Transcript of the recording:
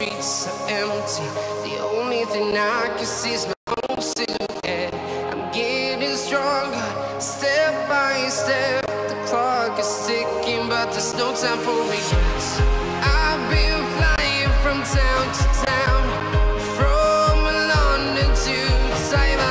streets are empty. The only thing I can see is my own silhouette. I'm getting stronger, step by step. The clock is ticking, but there's no time for regrets. I've been flying from town to town, from London to Taiwan.